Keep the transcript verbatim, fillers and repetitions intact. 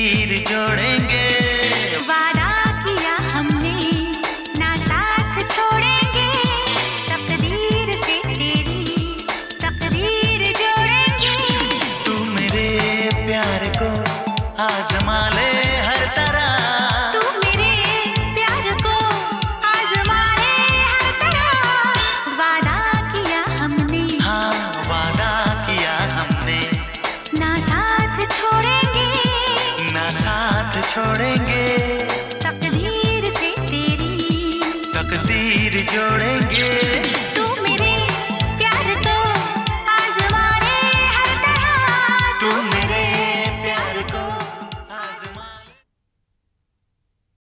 तकदीर जोड़ेंगे। वादा किया हमने ना साथ छोड़ेंगे, तकदीर से तेरी तकदीर जोड़ेंगे। तू मेरे प्यार को आजमा ले हर तरह, तू मेरे प्यार को आजमा ले हर तरह। वादा किया हमने, हाँ वादा किया हमने, ना साथ छोड़ेंगे, ना साथ छोड़ेंगे।